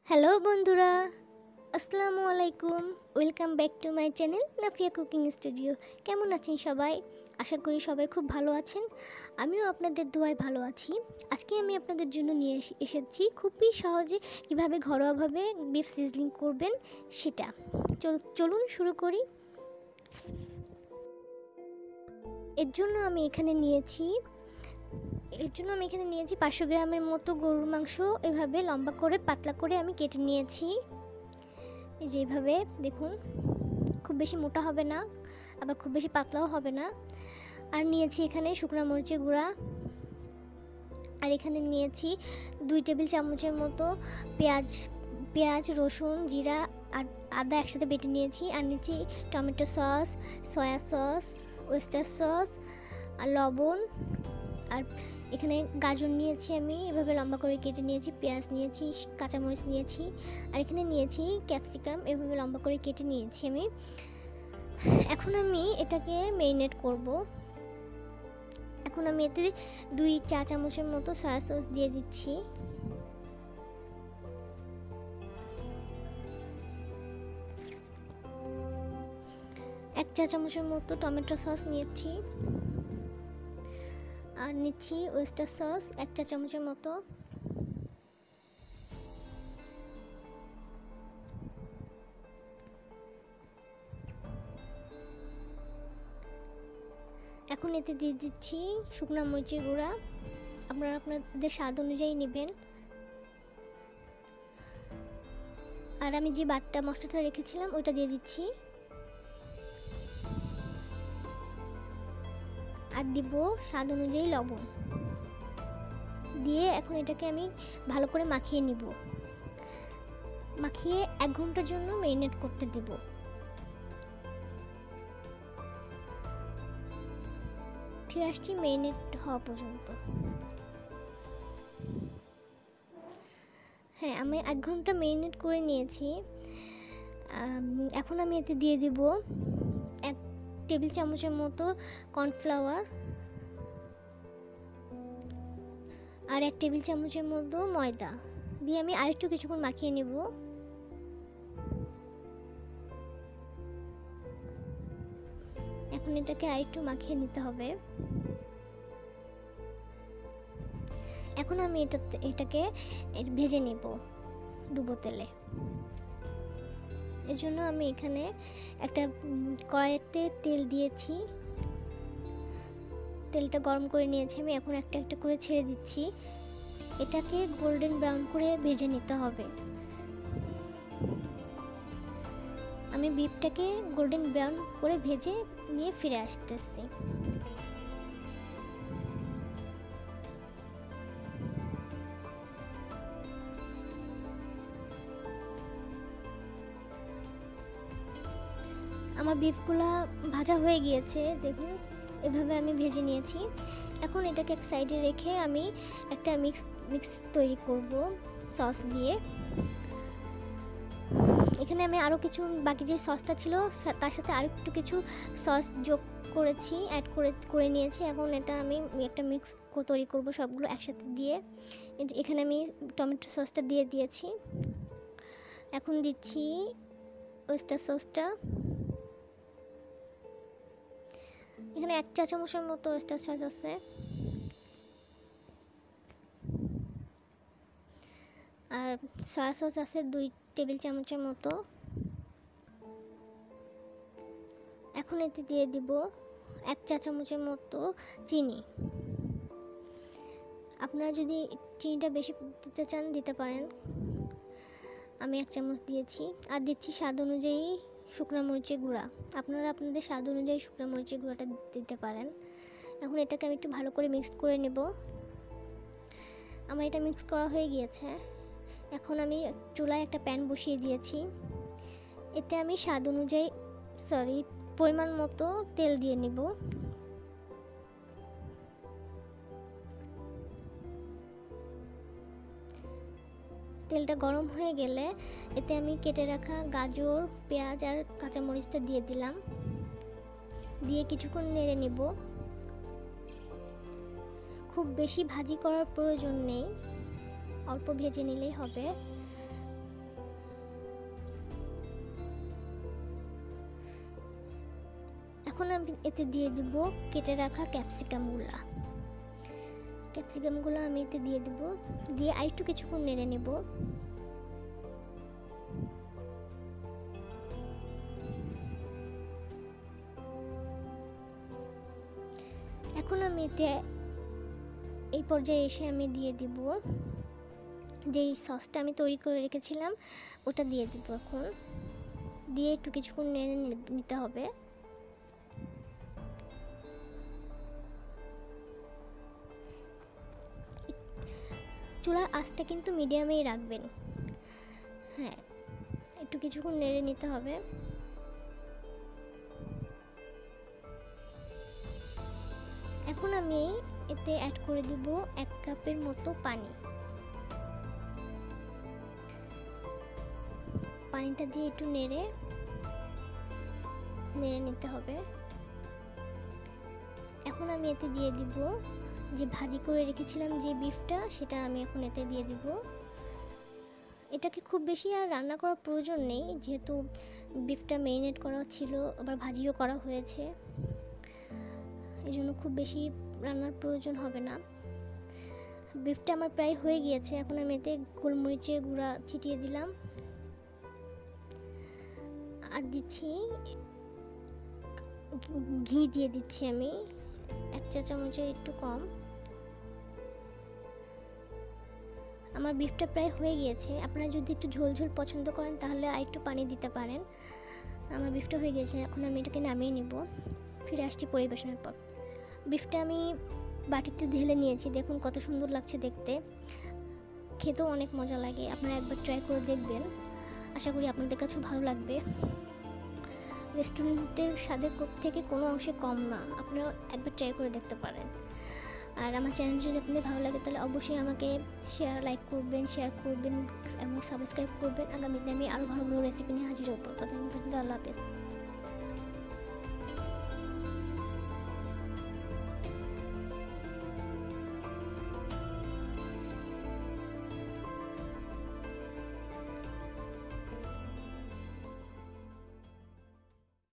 Hello বন্ধুরা, আসসালামু আলাইকুম। Welcome back to my channel Nafia cooking studio. কেমন আছেন সবাই? আশা করি সবাই খুব ভালো আছেন। আমিও আপনাদের দোয়ায় ভালো আছি। আজকে আমি আপনাদের জন্য নিয়ে এসেছি খুবই সহজে কিভাবে ঘরোয়াভাবে বিফ সিজলিং করবেন সেটা। চলুন শুরু করি। এর জন্য আমি এখানে নিয়েছি 500 গ্রামের মতো গরুর মাংস। এভাবে লম্বা করে পাতলা করে আমি কেটে নিয়েছি। এই যে এইভাবে দেখুন, খুব বেশি মোটা হবে না, আবার খুব বেশি পাতলাও হবে না। আর নিয়েছি এখানে শুকনো মরিচের গুঁড়া, আর এখানে নিয়েছি 2 টেবিল চামচের মতো পেঁয়াজ, রসুন, জিরা আর আদা একসাথে বেটে নিয়েছি। আর নিয়েছি tomato sauce, soya sauce, oyster sauce আর লবণ। আর এখানে গাজর নিয়েছি, আমি এভাবে লম্বা করে কেটে নিয়েছি। পেঁয়াজ নিয়েছি, কাঁচামরিচ নিয়েছি, আর এখানে নিয়েছি ক্যাপসিকাম, এভাবে লম্বা করে কেটে নিয়েছি আমি। এখন আমি এটাকে ম্যারিনেট করব। এখন আমি এতে 2 চা চামচের মতো সয়া সস দিয়ে দিচ্ছি। এক চা চামচের মতো টমেটো সস নিয়েছি, আর নিচ্ছি ওয়েস্টার সস 1 চা চামচের মতো। এখন এতে দিয়ে দিচ্ছি শুকনো মরিচের গুঁড়া, আপনারা আপনাদের স্বাদ অনুযায়ী নেবেন। আর আমি যে বাটটা মশলাটা রেখেছিলাম ওইটা দিয়ে দিচ্ছি, আর দিব স্বাদ অনুযায়ী লবণ দিয়ে এখন এটাকে আমি ভালো করে মাখিয়ে নিব। মাখিয়ে 1 ঘন্টার জন্য ম্যারিনেট করতে দেব। ফিরে আসছি ম্যারিনেট হওয়া পর্যন্ত। হ্যাঁ, আমি 1 ঘন্টা ম্যারিনেট করে নিয়েছি। এখন আমি এতে দিয়ে দিব 1 টেবিল চামচের মতো কর্নফ্লাওয়ার, আর 1 টেবিল চামচের মতো ময়দা দিয়ে আমি আরেকটু কিছুক্ষণ মাখিয়ে নেব। এখন এটাকে আরেকটু মাখিয়ে নিতে হবে। এখন আমি এটাকে ভেজে নেব ডুবো তেলে। এর জন্য আমি এখানে একটা কড়াইতে তেল দিয়েছি, তেলটা গরম করে নিয়েছি আমি। এখন একটা একটা করে ছেড়ে দিচ্ছি। এটাকে গোল্ডেন ব্রাউন করে ভেজে নিতে হবে। আমি বিফটাকে গোল্ডেন ব্রাউন করে ভেজে নিয়ে ফিরে আসতেছি। আমার বিফগুলা ভাজা হয়ে গিয়েছে, দেখুন এভাবে আমি ভেজে নিয়েছি। এখন এটাকে এক সাইডে রেখে আমি একটা মিক্স তৈরি করব সস দিয়ে। এখানে আমি আরও কিছু বাকি যে সসটা ছিল তার সাথে আরও একটু কিছু সস যোগ করেছি, অ্যাড করে নিয়েছি। এখন এটা আমি একটা মিক্স তৈরি করব সবগুলো একসাথে দিয়ে। এখানে আমি টমেটো সসটা দিয়ে দিয়েছি। এখন দিচ্ছি ওয়েস্টার সসটা, এখানে 1 চা চামচের মতো ওয়েস্টার সস আছে। আর সয়া সস আছে 2 টেবিল চামচের মতো। এখন এতে দিয়ে দিব 1 চা চামচের মতো চিনি। আপনারা যদি চিনিটা বেশি দিতে চান দিতে পারেন, আমি 1 চামচ দিয়েছি। আর দিচ্ছি স্বাদ অনুযায়ী শুকনো মরিচের গুঁড়া, আপনারা আপনাদের স্বাদ অনুযায়ী শুকনো মরিচের গুঁড়াটা দিতে পারেন। এখন এটাকে আমি একটু ভালো করে মিক্স করে নেব। আমার এটা মিক্স করা হয়ে গিয়েছে। এখন আমি চুলায় একটা প্যান বসিয়ে দিয়েছি। এতে আমি স্বাদ অনুযায়ী পরিমাণ মতো তেল দিয়ে নিব। তেলটা গরম হয়ে গেলে এতে আমি কেটে রাখা গাজর, পেঁয়াজ আর কাঁচামরিচটা দিয়ে দিলাম। দিয়ে কিছুক্ষণ নেড়ে নেব। খুব বেশি ভাজি করার প্রয়োজন নেই, অল্প ভেজে নিলেই হবে। এখন আমি এতে দিয়ে দিব কেটে রাখা ক্যাপসিকামগুলো আমি এতে দিয়ে দিব, দিয়ে আরেকটু কিছুক্ষণ নেড়ে নেব। এখন আমি এতে এই পর্যায়ে এসে আমি দিয়ে দিব যেই সসটা আমি তৈরি করে রেখেছিলাম ওটা দিয়ে দিব। এখন দিয়ে একটু কিছুক্ষণ নেড়ে নিতে হবে। চুলার আঁচটা কিন্তু মিডিয়ামেই রাখবেন। হ্যাঁ, একটু কিছুক্ষণ নেড়ে নিতে হবে। এখন আমি এতে অ্যাড করে দিব 1 কাপের মতো পানি। পানিটা দিয়ে একটু নেড়ে নিতে হবে। এখন আমি এতে দিয়ে দিব যে ভাজি করে রেখেছিলাম যে বিফটা, সেটা আমি এখন এতে দিয়ে দিব। এটাকে খুব বেশি আর রান্না করার প্রয়োজন নেই, যেহেতু বিফটা মেরিনেট করা ছিল, আবার ভাজিও করা হয়েছে, এই জন্য খুব বেশি রান্নার প্রয়োজন হবে না। বিফটা আমার প্রায় হয়ে গিয়েছে। এখন আমি এতে গোলমরিচের গুঁড়া ছিটিয়ে দিলাম, আর দিচ্ছি ঘি দিয়ে দিচ্ছি আমি 1 চা চামচের একটু কম। আমার বিফটা প্রায় হয়ে গিয়েছে। আপনারা যদি একটু ঝোল ঝোল পছন্দ করেন তাহলে আর একটু পানি দিতে পারেন। আমার বিফটা হয়ে গেছে, এখন আমি এটাকে নামিয়ে নিব। ফিরে আসছি পরিবেশনের পর। বিফটা আমি বাটিতে ঢেলে নিয়েছি, দেখুন কত সুন্দর লাগছে দেখতে, খেতেও অনেক মজা লাগে। আপনারা একবার ট্রাই করে দেখবেন, আশা করি আপনাদের কাছেও ভালো লাগবে। রেস্টুরেন্টের স্বাদের থেকে কোনো অংশে কম না, আপনারা একবার ট্রাই করে দেখতে পারেন। আর আমার চ্যানেল যদি আপনাদের ভালো লাগে তাহলে অবশ্যই আমাকে লাইক করবেন, শেয়ার করবেন এবং সাবস্ক্রাইব করবেন। আগামীতে আমি আরও ভালো ভালো রেসিপি নিয়ে হাজির হবো। ততদিন পর্যন্ত আল্লাহ হাফেজ।